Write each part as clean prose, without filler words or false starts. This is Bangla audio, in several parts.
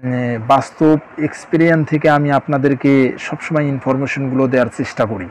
বাস্তব এক্সপেরিয়েন্স থেকে আমি আপনাদেরকে সবসময় ইনফরমেশনগুলো দেওয়ার চেষ্টা করি।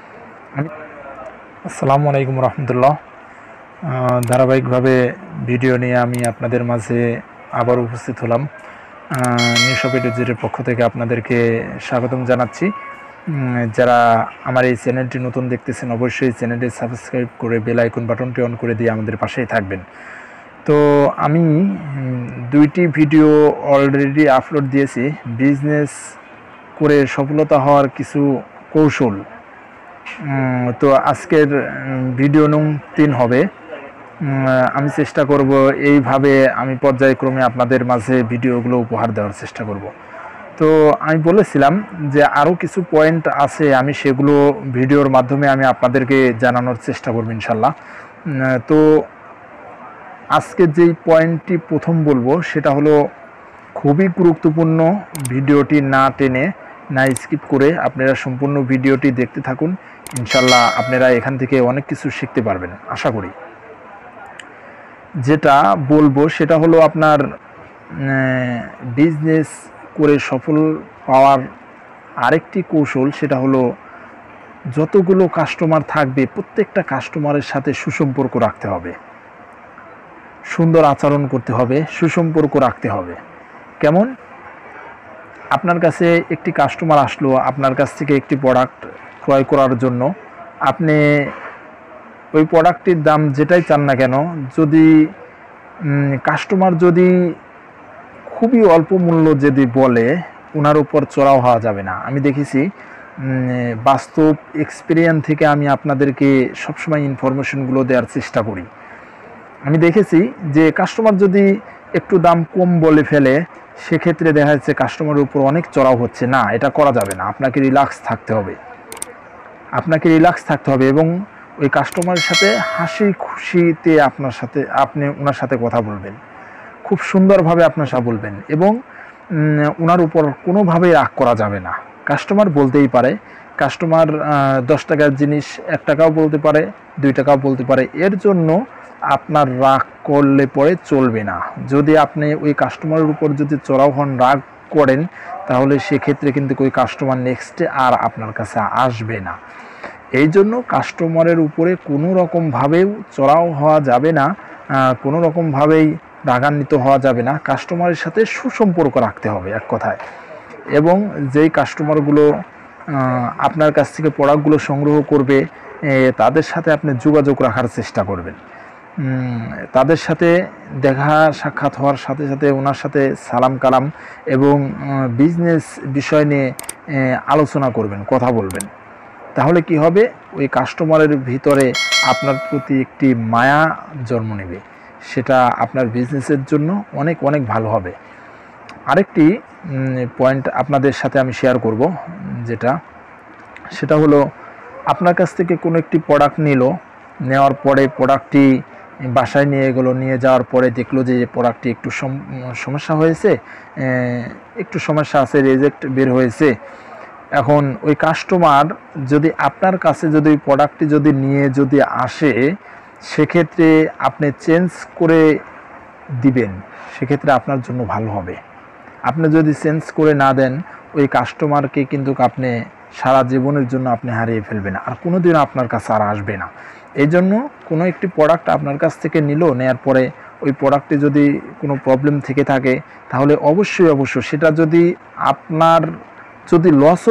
আসসালামু আলাইকুম রহমতুল্লাহ। ধারাবাহিকভাবে ভিডিও নিয়ে আমি আপনাদের মাঝে আবার উপস্থিত হলাম। নিশপ এডুজিটের পক্ষ থেকে আপনাদেরকে স্বাগতম জানাচ্ছি। যারা আমার এই চ্যানেলটি নতুন দেখতেছেন অবশ্যই চ্যানেলটি সাবস্ক্রাইব করে বেল আইকন বাটনটি অন করে দিয়ে আমাদের পাশেই থাকবেন। তো আমি দুইটি ভিডিও অলরেডি আপলোড দিয়েছি, বিজনেস করে সফলতা হওয়ার কিছু কৌশল। তো আজকের ভিডিও নং 3 হবে। আমি চেষ্টা করব এইভাবে আমি পর্যায়ক্রমে আপনাদের মাঝে ভিডিওগুলো উপহার দেওয়ার চেষ্টা করব। তো আমি বলেছিলাম যে আরও কিছু পয়েন্ট আছে, আমি সেগুলো ভিডিওর মাধ্যমে আমি আপনাদেরকে জানানোর চেষ্টা করব ইনশাল্লাহ। তো আজকে যেই পয়েন্টটি প্রথম বলবো সেটা হলো খুবই গুরুত্বপূর্ণ। ভিডিওটি না টেনে না স্কিপ করে আপনারা সম্পূর্ণ ভিডিওটি দেখতে থাকুন, ইনশাল্লাহ আপনারা এখান থেকে অনেক কিছু শিখতে পারবেন আশা করি। যেটা বলবো সেটা হলো আপনার বিজনেস করে সফল পাওয়ার আরেকটি কৌশল, সেটা হলো যতগুলো কাস্টমার থাকবে প্রত্যেকটা কাস্টমারের সাথে সুসম্পর্ক রাখতে হবে, সুন্দর আচরণ করতে হবে, সুসম্পর্ক রাখতে হবে। কেমন? আপনার কাছে একটি কাস্টমার আসলো আপনার কাছ থেকে একটি প্রোডাক্ট ক্রয় করার জন্য, আপনি ওই প্রোডাক্টটির দাম যেটাই চান না কেন, যদি কাস্টমার যদি খুবই অল্প মূল্য যদি বলে, ওনার উপর চড়াও হওয়া যাবে না। আমি দেখেছি, বাস্তব এক্সপেরিয়েন্স থেকে আমি আপনাদেরকে সবসময় ইনফরমেশনগুলো দেওয়ার চেষ্টা করি। আমি দেখেছি যে কাস্টমার যদি একটু দাম কম বলে ফেলে, সেক্ষেত্রে দেখা যাচ্ছে কাস্টমারের উপর অনেক চড়াও হচ্ছে। না, এটা করা যাবে না। আপনাকে রিল্যাক্স থাকতে হবে, এবং ওই কাস্টমারের সাথে হাসি খুশিতে আপনি ওনার সাথে কথা বলবেন, খুব সুন্দরভাবে আপনার সাথে বলবেন, এবং ওনার উপর কোনোভাবেই রাগ করা যাবে না। কাস্টমার বলতেই পারে, কাস্টমার 10 টাকার জিনিস 1 টাকাও বলতে পারে, 2 টাকাও বলতে পারে, এর জন্য আপনার রাগ করলে পরে চলবে না। যদি আপনি ওই কাস্টমারের উপর যদি চড়াও হন, রাগ করেন, তাহলে সেক্ষেত্রে কিন্তু ওই কাস্টমার নেক্সটে আর আপনার কাছে আসবে না। এই জন্য কাস্টমারের উপরে কোনো রকমভাবেও চড়াও হওয়া যাবে না, কোনো রকমভাবেই রাগান্বিত হওয়া যাবে না। কাস্টমারের সাথে সুসম্পর্ক রাখতে হবে এক কথায়। এবং যেই কাস্টমারগুলো আপনার কাছ থেকে প্রোডাক্টগুলো সংগ্রহ করবে, তাদের সাথে আপনি যোগাযোগ রাখার চেষ্টা করবেন। তাদের সাথে দেখা সাক্ষাৎ হওয়ার সাথে সাথে ওনার সাথে সালাম কালাম এবং বিজনেস বিষয় নিয়ে আলোচনা করবেন, কথা বলবেন। তাহলে কি হবে, ওই কাস্টমারের ভিতরে আপনার প্রতি একটি মায়া জন্ম নেবে, সেটা আপনার বিজনেসের জন্য অনেক অনেক ভালো হবে। আরেকটি পয়েন্ট আপনাদের সাথে আমি শেয়ার করব, সেটা হলো আপনার কাছ থেকে কোনো একটি প্রোডাক্ট নেওয়ার পরে প্রোডাক্টটি বাসায় নিয়ে গেলো, নিয়ে যাওয়ার পরে দেখলো যে প্রোডাক্টটি একটু সমস্যা হয়েছে, একটু সমস্যা আছে, রিজেক্ট বের হয়েছে। এখন ওই কাস্টমার যদি আপনার কাছে যদি ওই প্রোডাক্টটি যদি নিয়ে যদি আসে, সেক্ষেত্রে আপনি চেঞ্জ করে দিবেন, সেক্ষেত্রে আপনার জন্য ভালো হবে। আপনি যদি চেঞ্জ করে না দেন, ওই কাস্টমারকে কিন্তু আপনি সারা জীবনের জন্য আপনি হারিয়ে ফেলবেন, আর কোনোদিনও আপনার কাছে আর আসবে না। এই জন্য কোনো একটি প্রোডাক্ট আপনার কাছ থেকে নেওয়ার পরে ওই প্রোডাক্টে যদি কোনো প্রবলেম থেকে থাকে, তাহলে অবশ্যই সেটা যদি আপনার যদি লসও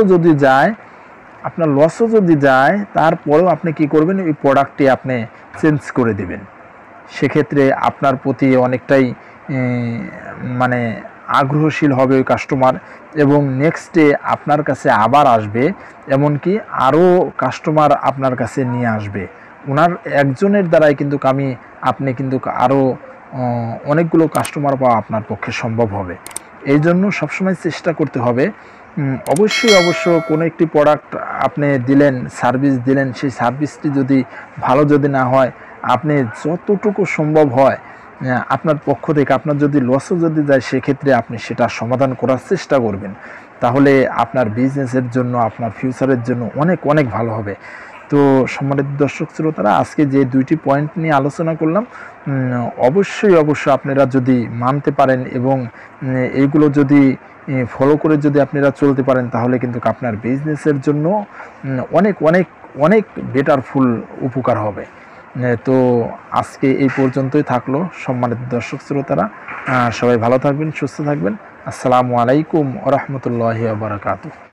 যদি যায়, তারপরেও আপনি কি করবেন, ওই প্রোডাক্টটি আপনি চেঞ্জ করে দিবেন। সেক্ষেত্রে আপনার প্রতি অনেকটাই মানে আগ্রহশীল হবে ওই কাস্টমার, এবং নেক্সটে আপনার কাছে আবার আসবে, এমনকি আরও কাস্টমার আপনার কাছে নিয়ে আসবে। ওনার একজনের দ্বারাই কিন্তু আপনি কিন্তু আরও অনেকগুলো কাস্টমার পাওয়া আপনার পক্ষে সম্ভব হবে। এই জন্য সবসময় চেষ্টা করতে হবে, অবশ্যই কোনো একটি প্রোডাক্ট আপনি দিলেন, সার্ভিস দিলেন, সেই সার্ভিসটি যদি ভালো যদি না হয়, আপনি যতটুকু সম্ভব হয় আপনার পক্ষ থেকে, আপনার যদি লসও যদি যায়, সেক্ষেত্রে আপনি সেটা সমাধান করার চেষ্টা করবেন। তাহলে আপনার বিজনেসের জন্য, আপনার ফিউচারের জন্য অনেক অনেক ভালো হবে। তো সম্মানিত দর্শক শ্রোতারা, আজকে যে 2টি পয়েন্ট নিয়ে আলোচনা করলাম, অবশ্যই আপনারা যদি মানতে পারেন এবং এইগুলো যদি ফলো করে যদি আপনারা চলতে পারেন, তাহলে কিন্তু আপনার বিজনেসের জন্য অনেক অনেক অনেক বেটারফুল উপকার হবে। তো আজকে এই পর্যন্তই থাকলো সম্মানিত দর্শক শ্রোতারা। সবাই ভালো থাকবেন, সুস্থ থাকবেন। আসসালামু আলাইকুম ওয়া রাহমাতুল্লাহি ওয়া বারাকাতুহু।